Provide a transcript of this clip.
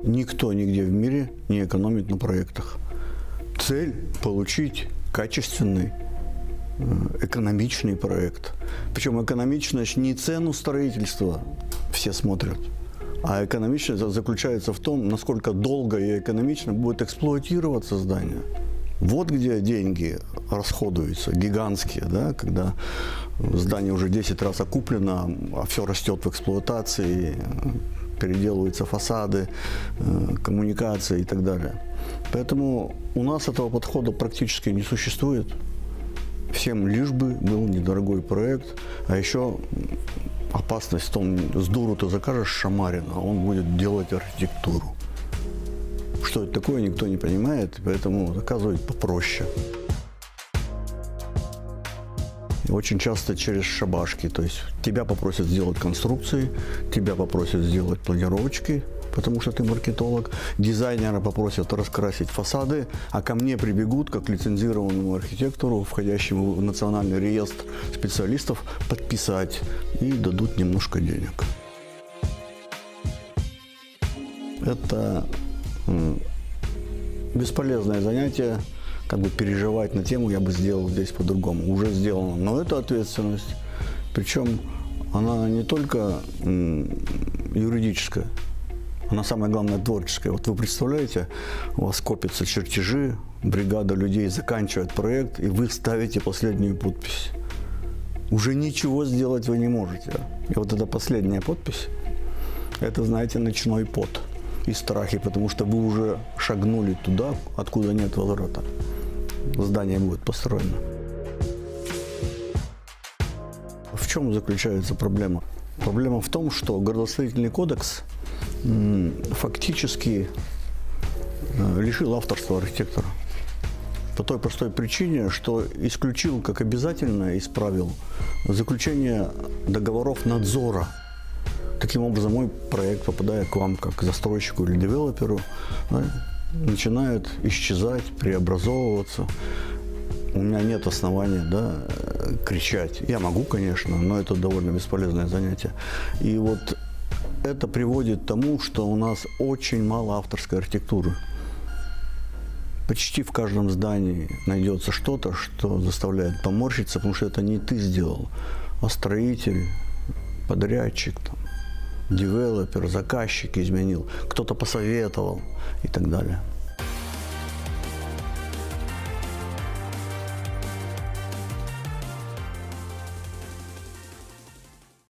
Никто нигде в мире не экономит на проектах. Цель – получить качественный, экономичный проект. Причем экономичность не цену строительства все смотрят, а экономичность заключается в том, насколько долго и экономично будет эксплуатироваться здание. Вот где деньги расходуются, гигантские, да, когда здание уже 10 раз окуплено, а все растет в эксплуатации, переделываются фасады, коммуникации и так далее. Поэтому у нас этого подхода практически не существует. Всем лишь бы был недорогой проект, а еще опасность в том, с дуру ты закажешь шамарина, а он будет делать архитектуру. Что это такое, никто не понимает, поэтому заказывать попроще. И очень часто через шабашки, то есть тебя попросят сделать конструкции, тебя попросят сделать планировочки, потому что ты маркетолог, дизайнера попросят раскрасить фасады, а ко мне прибегут, как лицензированному архитектору, входящему в национальный реестр специалистов, подписать и дадут немножко денег. Это бесполезное занятие, как бы переживать на тему, я бы сделал здесь по-другому. Уже сделано, но это ответственность. Причем она не только юридическая, она самое главное творческая. Вот вы представляете, у вас копятся чертежи, бригада людей заканчивает проект, и вы ставите последнюю подпись. Уже ничего сделать вы не можете. И вот эта последняя подпись, это, знаете, ночной пот и страхи, потому что вы уже шагнули туда, откуда нет возврата. Здание будет построено. В чем заключается проблема? Проблема в том, что градостроительный кодекс фактически лишил авторства архитектора. По той простой причине, что исключил как обязательное из правил заключение договоров надзора. Таким образом, мой проект, попадая к вам как застройщику или девелоперу, да, начинает исчезать, преобразовываться. У меня нет основания, да, кричать. Я могу, конечно, но это довольно бесполезное занятие. И вот это приводит к тому, что у нас очень мало авторской архитектуры. Почти в каждом здании найдется что-то, что заставляет поморщиться, потому что это не ты сделал, а строитель, подрядчик, там, девелопер, заказчик изменил, кто-то посоветовал и так далее.